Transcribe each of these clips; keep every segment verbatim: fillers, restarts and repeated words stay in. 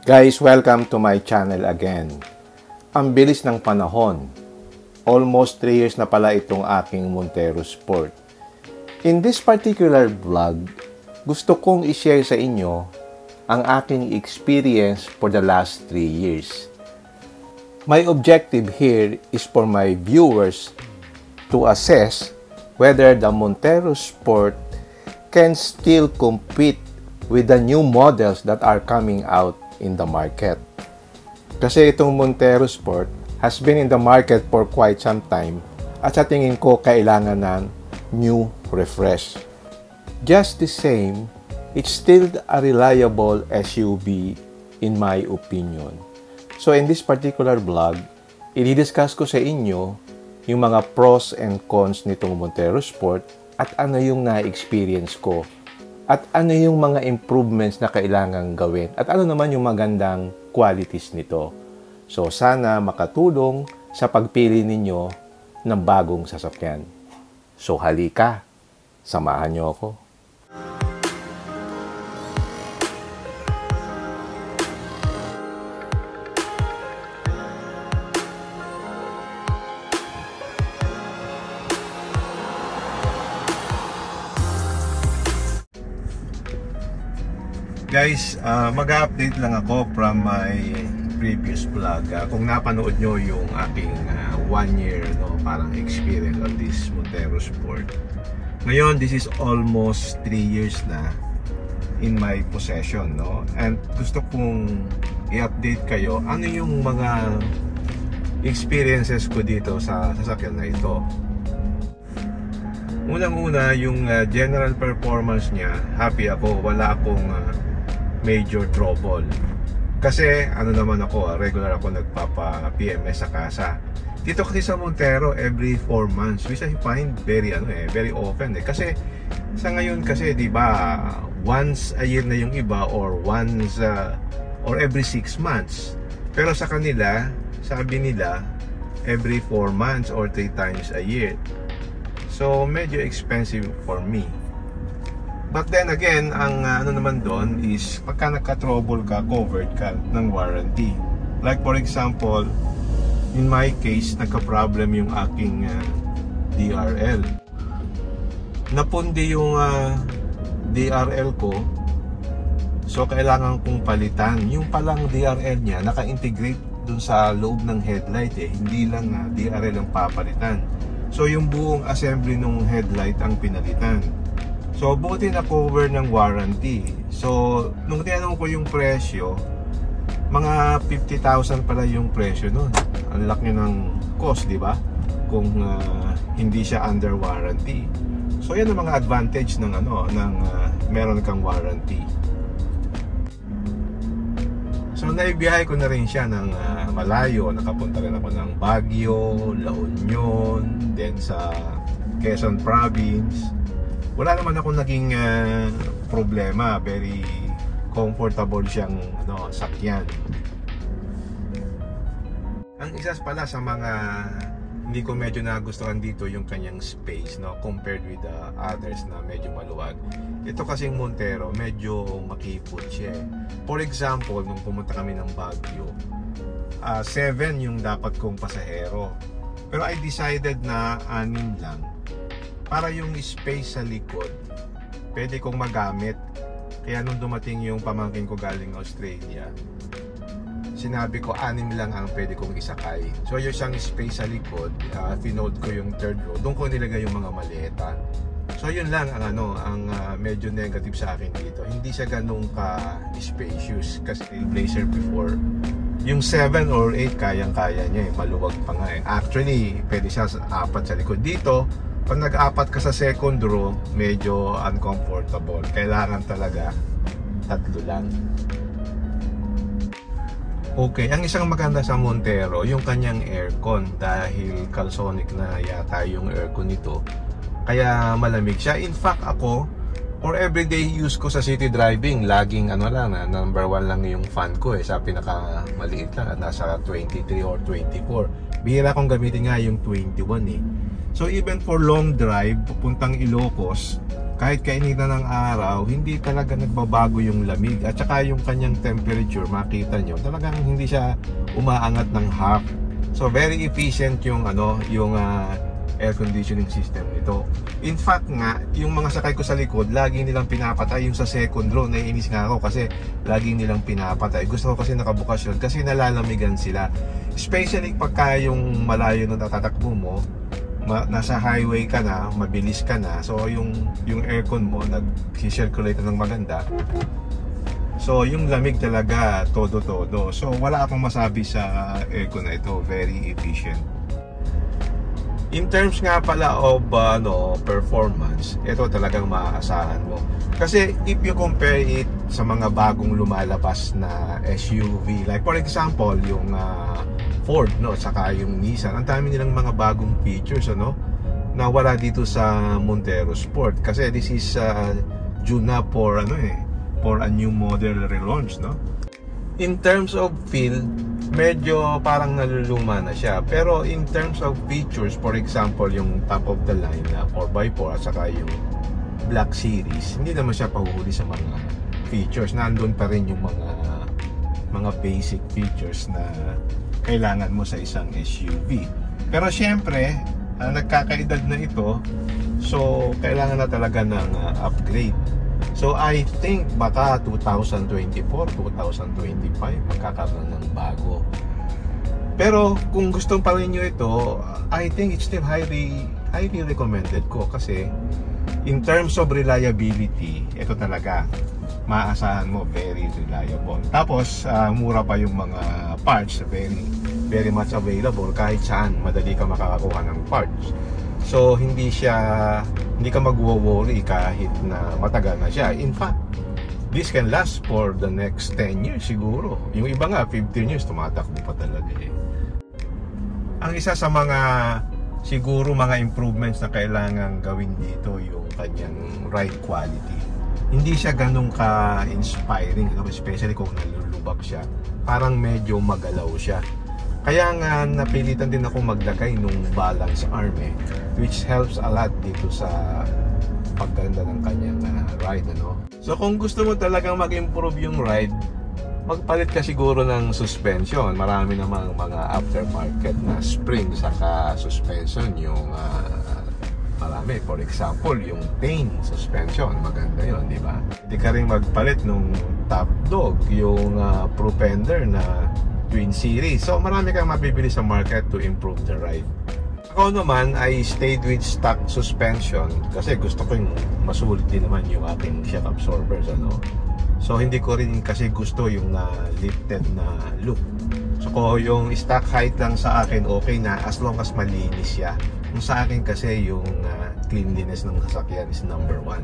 Guys, welcome to my channel again. Ang bilis ng panahon. Almost three years na pala itong aking Montero Sport. In this particular vlog, gusto kong i-share sa inyo ang aking experience for the last three years. My objective here is for my viewers to assess whether the Montero Sport can still compete with the new models that are coming out in the market. Kasi itong Montero Sport has been in the market for quite some time at sa tingin ko kailangan ng new refresh. Just the same, it's still a reliable S U V in my opinion. So in this particular vlog, i-discuss ko sa inyo yung mga pros and cons nitong Montero Sport at ano yung na-experience ko. At ano yung mga improvements na kailangang gawin? At ano naman yung magandang qualities nito? So, sana makatulong sa pagpili ninyo ng bagong sasakyan. So, halika. Samahan nyo ako. Guys, uh, mag-update lang ako from my previous vlog. Uh, kung napanood nyo yung aking uh, one year no, parang experience on this Montero Sport. Ngayon, this is almost three years na in my possession. No? And gusto kong i-update kayo ano yung mga experiences ko dito sa sasakyan na ito. Unang-una, yung uh, general performance niya, happy ako. Wala akong uh, major trouble. Kasi ano naman ako, regular ako nagpapa-P M S sa casa. Dito kasi sa Montero every four months, which I find very ano eh, very often eh. Kasi sa ngayon kasi 'di ba, once a year na yung iba or once uh, or every six months. Pero sa kanila, sabi nila every four months or three times a year. So medyo expensive for me. But then again, ang uh, ano naman doon is pagka nagka-trouble ka, covered ka ng warranty. Like for example, in my case, nagka-problem yung aking uh, D R L. Napundi yung uh, D R L ko, so kailangan kong palitan. Yung palang D R L niya, naka-integrate dun sa loob ng headlight eh. Hindi lang uh, D R L ang papalitan. So yung buong assembly ng headlight ang pinalitan. So, buti na cover ng warranty. So, nung tinanong ko yung presyo, mga fifty thousand pala yung presyo nun. Ang laki ng cost, di ba? Kung uh, hindi siya under warranty. So, yan ang mga advantage ng ano, ng uh, meron kang warranty. So, naibiyahe ko na rin siya ng uh, malayo. Nakapunta rin ako ng Baguio, La Union, then sa Quezon Province. Wala naman ako naging uh, problema. Very comfortable siyang ano, sakyan. Ang isa pala sa mga hindi ko medyo nagustuhan dito yung kanyang space, no, compared with the others na medyo maluwag. Ito kasing Montero medyo makipot siya. For example, nung pumunta kami ng Baguio, uh, seven yung dapat kong pasahero. Pero I decided na anim lang. Para yung space sa likod pwede kong magamit. Kaya nung dumating yung pamangkin ko galing Australia, sinabi ko anim lang ang pwede kong isakay. So yung isang space sa likod, uh, finold ko yung third row, doon ko nilagay yung mga maleta. So yun lang ang ano, ang uh, medyo negative sa akin dito. Hindi siya ganun ka spacious. Kasi Blazer before, yung seven or eight kayang-kaya niya eh, maluwag pa nga eh. Actually pwede siya sa apat sa likod. Dito pag nag-apat ka sa second row, medyo uncomfortable. Kailangan talaga tatlo lang. Okay, ang isang maganda sa Montero, yung kanyang aircon. Dahil Calsonic na yata yung aircon nito, kaya malamig siya. In fact, ako, for everyday use ko sa city driving, laging ano lang, na number one lang yung fan ko eh. Sa pinaka maliit lang, nasa twenty-three or twenty-four. Bihira kong gamitin nga yung twenty-one eh. So even for long drive, pupuntang Ilocos, kahit kainitan ng araw, hindi talaga nagbabago yung lamig. At saka yung kanyang temperature, makita nyo, talagang hindi siya umaangat ng half. So very efficient yung ano, yung uh, air conditioning system nito. In fact nga, yung mga sakay ko sa likod, lagi nilang pinapatay. Yung sa second row, naiinis nga ako kasi lagi nilang pinapatay. Gusto ko kasi nakabukas yun kasi nalalamigan sila. Especially pagka yung malayo na natatakbo mo, Ma, nasa highway ka na, mabilis ka na, so yung yung aircon mo nag-circulate ng maganda, so yung lamig talaga todo-todo. So wala akong masabi sa aircon na ito, very efficient. In terms nga pala of uh, no, performance, ito talagang maaasahan mo. Kasi if you compare it sa mga bagong lumalabas na S U V, like for example yung uh, Ford, no, saka yung Nissan, ang dami nilang mga bagong features, ano, na wala dito sa Montero Sport. Kasi this is uh, due na for ano eh, for a new model relaunch, no. In terms of feel, medyo parang naluluma na siya. Pero in terms of features, for example, yung top of the line na four by four at saka yung Black Series, hindi naman siya pahuhuli sa mga features. Nandun pa rin yung mga mga basic features na kailangan mo sa isang S U V. Pero syempre, uh, nagkakaedad na ito, so kailangan na talaga ng uh, upgrade. So I think baka twenty twenty-four, twenty twenty-five magkakaroon ng bago. Pero kung gusto pa rin nyo ito, I think it's still highly highly recommended ko kasi in terms of reliability, ito talaga maasahan mo, very reliable. Tapos uh, mura pa yung mga parts, very very much available kahit saan, madali ka makakakuha ng parts. So hindi siya, hindi ka magwo-worry kahit na matagal na siya. In fact, this can last for the next ten years siguro. Yung iba nga fifteen years, tumatakbo pa talaga eh. Ang isa sa mga siguro mga improvements na kailangan gawin dito yung kanyang ride quality. Hindi siya ganun ka-inspiring, especially kung nalulubak siya. Parang medyo magalaw siya. Kaya nga napilitan din ako maglagay nung balance arm eh, which helps a lot dito sa pagganda ng kanyang uh, ride, ano. So kung gusto mo talagang mag-improve yung ride, magpalit ka siguro ng suspension. Marami namang mga aftermarket na spring saka suspension yung uh, marami. For example, yung Pain suspension, maganda yun, di ba? Hindi ka rin magpalit nung Top Dog, yung uh, Propender na Twin Series. So marami kang mabibili sa market to improve the ride. Ako naman, I stayed with stock suspension kasi gusto ko yung masulit din naman yung aking shock absorbers, ano. So hindi ko rin kasi gusto yung uh, lifted na look. So kung yung stock height lang sa akin, okay na as long as malinis siya. Yung sa akin kasi yung uh, cleanliness ng sasakyan is number one.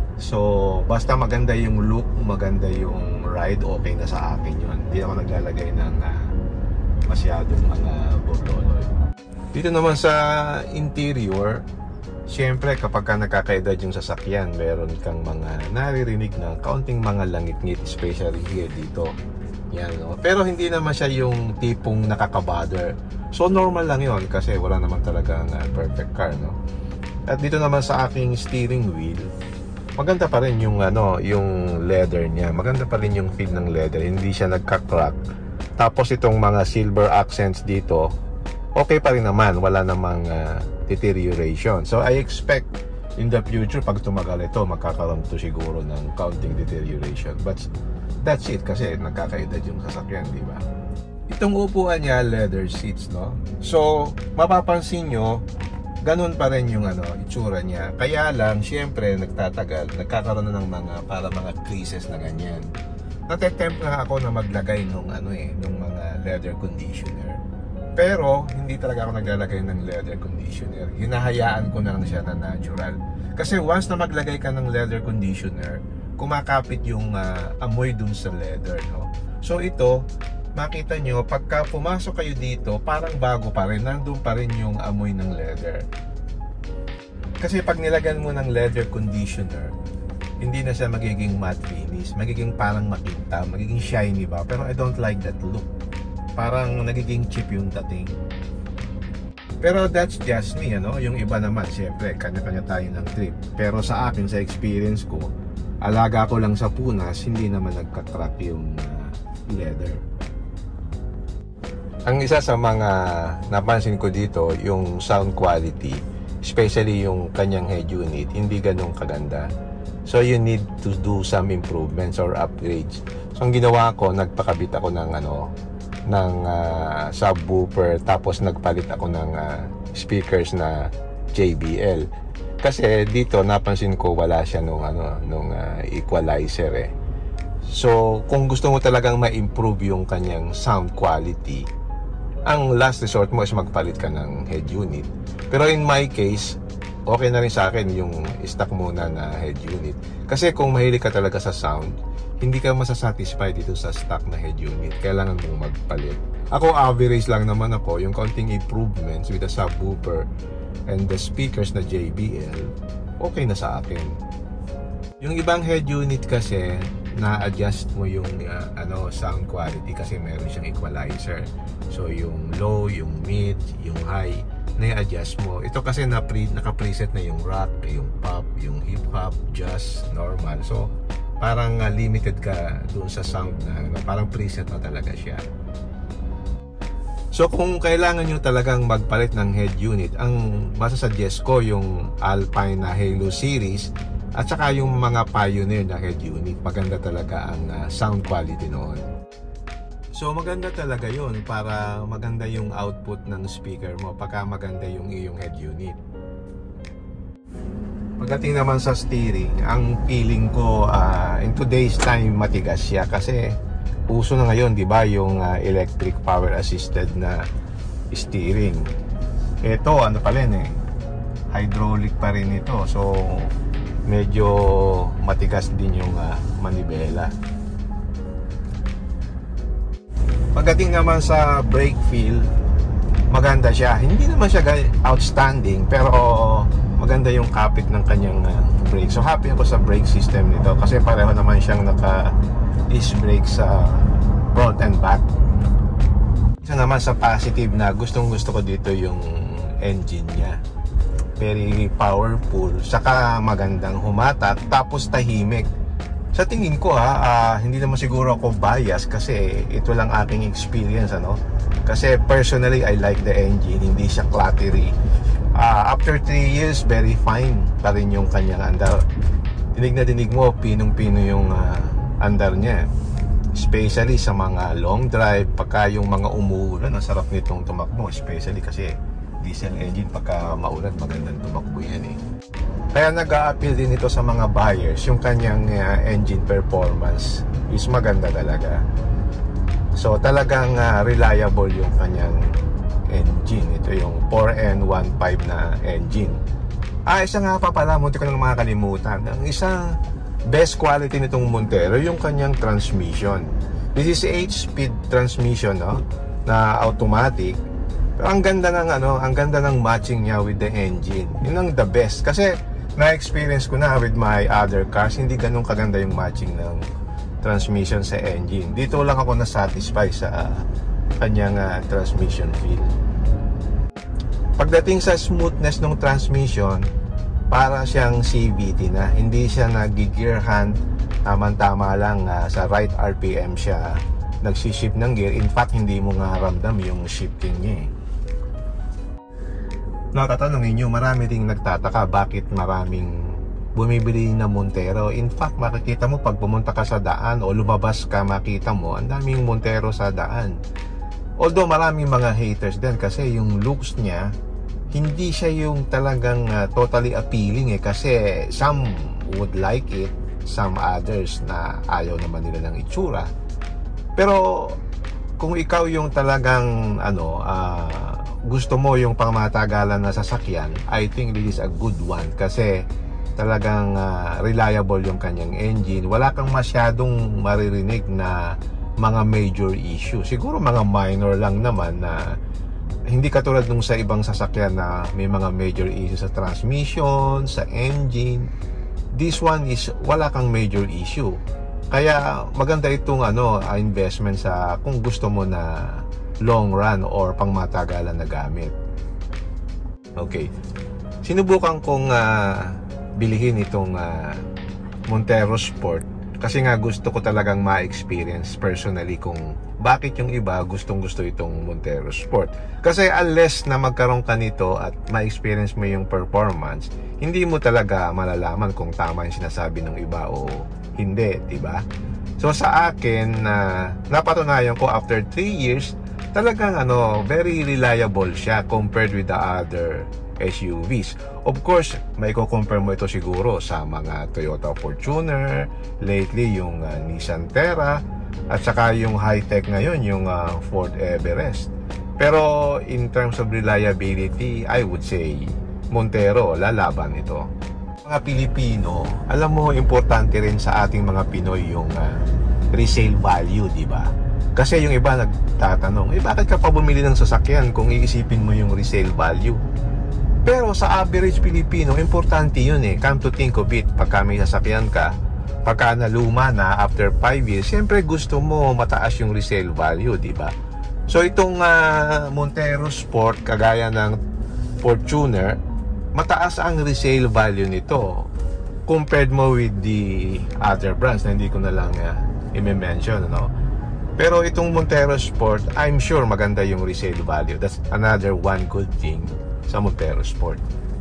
So basta maganda yung look, maganda yung ride, okay na sa akin yun. Hindi ako naglalagay ng uh, masyadong mga borloloy. Dito naman sa interior, siyempre kapag ka nakakaedad yung sasakyan, meron kang mga naririnig na kaunting mga langit-ngit, especially here dito. Yan, no? Pero hindi naman siya yung tipong nakakabother. So normal lang yon kasi wala naman talagang uh, perfect car, no? At dito naman sa aking steering wheel, maganda pa rin yung ano, yung leather niya. Maganda pa rin yung feel ng leather, hindi siya nagka-crack. Tapos itong mga silver accents dito, okay pa rin naman, wala namang uh, deterioration. So I expect in the future pag tumagal ito, magkakaroon to siguro ng counting deterioration. But that's it kasi nagkakaedad yung sasakyan, di ba? Itong upuan niya, leather seats, no? So mapapansin nyo, ganun pa rin yung ano, itsura niya. Kaya lang, syempre, nagtatagal, nagkakaroon na ng mga, para mga creases na ganyan. Nate-tempt na ako na maglagay nung ano eh, nung mga leather conditioner. Pero hindi talaga ako naglalagay ng leather conditioner. Hinahayaan ko na lang siya na natural. Kasi once na maglagay ka ng leather conditioner, kumakapit yung uh, amoy dun sa leather, no? So ito, makita nyo, pagka pumasok kayo dito, parang bago pa rin, nandun pa rin yung amoy ng leather. Kasi pag nilagyan mo ng leather conditioner, hindi na siya magiging matte finish, magiging parang makintab, magiging shiny ba? Pero I don't like that look. Parang nagiging cheap yung dating. Pero that's just me, ano? Yung iba naman, syempre, kanya-kanya tayo ng trip. Pero sa akin, sa experience ko, alaga ko lang sa punas, hindi naman nagka-crack yung uh, leather. Ang isa sa mga napansin ko dito, yung sound quality, especially yung kanyang head unit, hindi ganun kaganda. So you need to do some improvements or upgrades. So ang ginawa ko, nagpakabit ako ng ano, ng uh, subwoofer, tapos nagpalit ako ng uh, speakers na J B L. Kasi dito napansin ko wala siya nung ano, nung uh, equalizer eh. So kung gusto mo talagang ma-improve yung kanyang sound quality, ang last resort mo is magpalit ka ng head unit. Pero in my case, okay na rin sa akin yung stock muna na head unit. Kasi kung mahilig ka talaga sa sound, hindi ka masasatisfy dito sa stock na head unit. Kailangan mong magpalit. Ako, average lang naman ako. Yung counting improvements with the subwoofer and the speakers na J B L, okay na sa akin. Yung ibang head unit kasi, na-adjust mo yung uh, ano, sound quality kasi meron siyang equalizer. So yung low, yung mid, yung high, na-adjust mo. Ito kasi na pre, naka-preset na yung rock, yung pop, yung hip hop, jazz, normal. So parang uh, limited ka doon sa sound na ano, parang preset na talaga siya. So kung kailangan nyo talagang magpalit ng head unit, ang masasuggest ko yung Alpine na Halo series at saka yung mga Pioneer na head unit. Maganda talaga ang uh, sound quality noon. So maganda talaga yon para maganda yung output ng speaker mo pagka maganda yung iyong head unit. Pagdating naman sa steering, ang feeling ko uh, in today's time matigas siya kasi uso na ngayon, di ba, yung uh, electric power assisted na steering. Ito ano pa rin eh, hydraulic pa rin ito. So medyo matigas din yung uh, manibela. Pagdating naman sa brake feel, maganda siya. Hindi naman siya outstanding, pero maganda yung kapit ng kanyang uh, brake. So happy ako sa brake system nito kasi pareho naman siyang naka-disc brake sa front and back. Isa naman sa positive na gustong gusto ko dito yung engine niya. Very powerful, saka magandang humatak, tapos tahimik. Sa tingin ko ha, uh, hindi naman siguro ako bias kasi ito lang aking experience, ano. Kasi personally, I like the engine, hindi siya clattery. Uh, after three years, very fine pa rin yung kanyang andar. Dinig na dinig mo, pinong-pino yung uh, andar niya. Especially sa mga long drive, pagka yung mga umuulan, ang sarap nitong tumakbo. Especially kasi diesel engine, pagka maulan, magandang tumakbo yan eh. Kaya nag-a-appeal din ito sa mga buyers. Yung kanyang uh, engine performance is maganda talaga. So talagang uh, reliable yung kanyang engine. Ito yung four N fifteen na engine. Ah, isa nga pa pala, munti ko nang makakalimutan. Ang isang best quality nitong Montero, yung kanyang transmission. This is eight speed transmission, no? Na automatic. Pero ang ganda ng ano, ang ganda ng matching niya with the engine. Yun ang the best kasi na-experience ko na with my other cars, hindi ganun kaganda yung matching ng transmission sa engine. Dito lang ako na-satisfy sa uh, kanyang uh, transmission feel. Pagdating sa smoothness ng transmission, para siyang C V T na. Hindi siya nag-gear hand, tamang-tama lang uh, sa right R P M siya nagsishift ng gear. In fact, hindi mo nga ramdam yung shifting niya eh. Nakatanongin nyo, marami ding nagtataka bakit maraming bumibili na Montero. In fact, makikita mo pag pumunta ka sa daan o lumabas ka, makita mo ang daming Montero sa daan. Although maraming mga haters din kasi yung looks niya, hindi siya yung talagang uh, totally appealing eh. Kasi some would like it, some others na ayaw naman nila ng itsura. Pero kung ikaw yung talagang ano, uh, gusto mo yung pangmatagalan na sasakyan, I think this is a good one kasi talagang uh, reliable yung kanyang engine. Wala kang masyadong maririnig na mga major issue. Siguro mga minor lang naman na hindi katulad nung sa ibang sasakyan na may mga major issue sa transmission, sa engine. This one is wala kang major issue. Kaya maganda itong ano, investment sa kung gusto mo na long run or pangmatagalan na gamit. Okay. Sinubukan kong uh, bilhin itong uh, Montero Sport kasi nga gusto ko talagang ma-experience personally kung bakit yung iba gustong-gusto itong Montero Sport. Kasi unless na magkaroon ka nito at ma-experience mo yung performance, hindi mo talaga malalaman kung tama yung sinasabi ng iba o hindi, diba? So sa akin, uh, napatunayan ko after three years, talagang ano, very reliable siya compared with the other S U Vs. Of course, may ko-compare mo ito siguro sa mga Toyota Fortuner, lately yung uh, Nissan Terra, at saka yung high-tech ngayon, yung uh, Ford Everest. Pero in terms of reliability, I would say Montero, lalaban ito. Mga Pilipino, alam mo, importante rin sa ating mga Pinoy yung uh, resale value, di ba? Kasi yung iba nagtatanong, eh bakit ka pa bumili ng sasakyan kung iisipin mo yung resale value? Pero sa average Pilipino, importante yun eh. Come to think of it, pagka may sasakyan ka, pagka naluma na after five years, siyempre gusto mo mataas yung resale value, di ba? So itong uh, Montero Sport, kagaya ng Fortuner, mataas ang resale value nito compared mo with the other brands na hindi ko na lang uh, i-mention, no? Pero itong Montero Sport, I'm sure maganda yung resale value. That's another one good thing sa Montero Sport.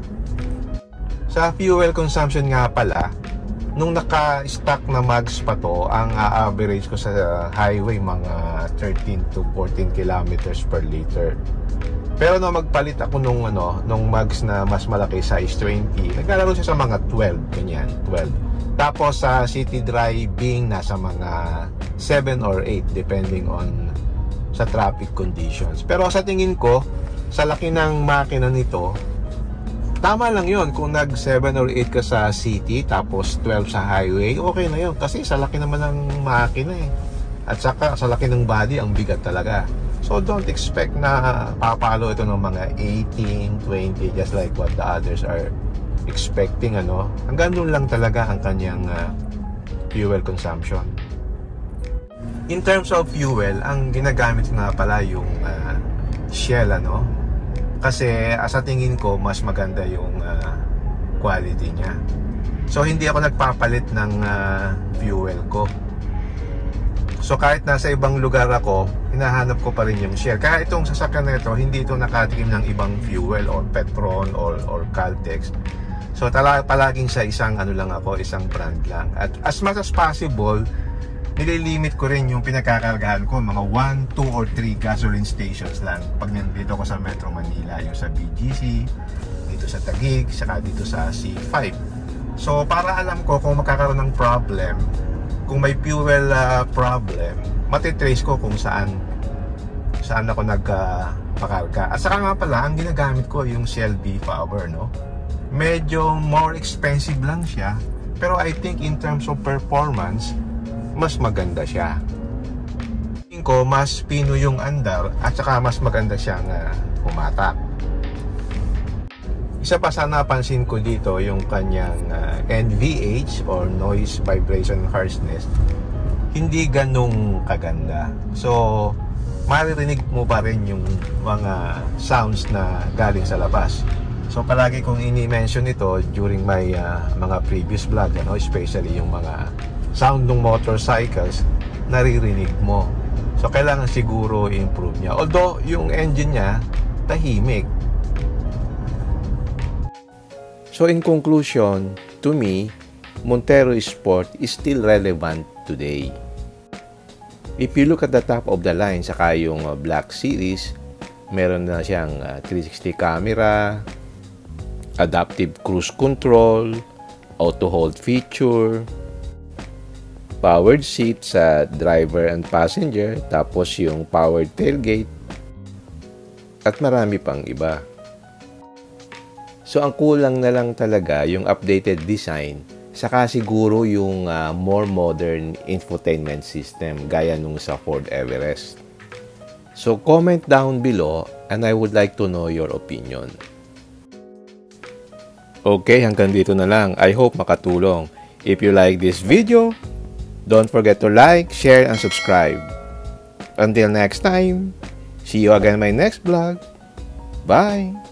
Sa fuel consumption nga pala, nung naka-stock na mags pa to, ang uh, average ko sa highway mga thirteen to fourteen kilometers per liter. Pero nung magpalit ako nung ano, nung mags na mas malaki, size twenty, naglalaro siya sa mga twelve, ganyan, twelve. Tapos sa uh, city driving, nasa mga seven or eight depending on sa traffic conditions. Pero sa tingin ko, sa laki ng makina nito, tama lang yon kung nag seven or eight ka sa city tapos twelve sa highway, okay na yun kasi sa laki naman ng makina eh. At saka sa laki ng body, ang bigat talaga. So don't expect na papalo ito ng mga eighteen, twenty just like what the others are expecting, ano. Hanggang doon lang talaga ang kanyang uh, fuel consumption. In terms of fuel, ang ginagamit na pala yung uh, Shell, ano. Kasi uh, sa tingin ko mas maganda yung uh, quality niya. So hindi ako nagpapalit ng uh, fuel ko. So kahit nasa ibang lugar ako, hinahanap ko pa rin yung Shell. Kaya itong sasakyan na ito, hindi ito nakatikim ng ibang fuel or Petron or, or Caltex. So tala, palaging sa isang ano lang ako, isang brand lang. At as much as possible, nililimit ko rin yung pinagkakargahan ko, mga one, two or three gasoline stations lang. Pag nandito ko sa Metro Manila, yung sa B G C, dito sa Taguig, saka dito sa C five. So para alam ko kung magkakaroon ng problem, kung may fuel uh, problem, matitrace ko kung saan saan ako nagpakarga. Uh, At saka nga pala, ang ginagamit ko yung Shell V-Power, no? Medyo more expensive lang siya, pero I think in terms of performance, mas maganda siya. Tingin ko mas pino yung andar at saka mas maganda siyang uh, pumatak. Isa pa sa napansin ko dito yung kanyang uh, N V H or Noise Vibration Harshness, hindi ganong kaganda. So maririnig mo pa rin yung mga sounds na galing sa labas. So palagi kong ini-mention ito during my uh, mga previous vlog, ano, especially yung mga sound ng motorcycles, naririnig mo. So kailangan siguro i-improve niya. Although yung engine niya tahimik. So in conclusion, to me, Montero Sport is still relevant today. If you look at the top of the line, saka yung uh, Black Series, meron na siyang uh, three sixty camera, adaptive cruise control, auto hold feature, powered seat sa driver and passenger, tapos yung powered tailgate, at marami pang iba. So ang kulang na lang talaga yung updated design, saka siguro yung uh, more modern infotainment system gaya nung sa Ford Everest. So comment down below and I would like to know your opinion. Okay, hanggang dito na lang. I hope makatulong. If you like this video, don't forget to like, share, and subscribe. Until next time, see you again in my next vlog. Bye!